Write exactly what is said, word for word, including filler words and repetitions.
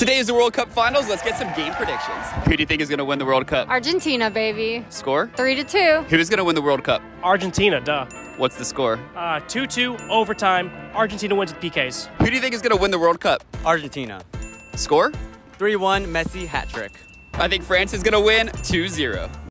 Today is the World Cup finals. Let's get some game predictions. Who do you think is going to win the World Cup? Argentina, baby. Score? Three to two. Who is going to win the World Cup? Argentina, duh. What's the score? Uh, two two, overtime. Argentina wins with P Ks. Who do you think is going to win the World Cup? Argentina. Score? three one, Messi hat trick. I think France is going to win two zero.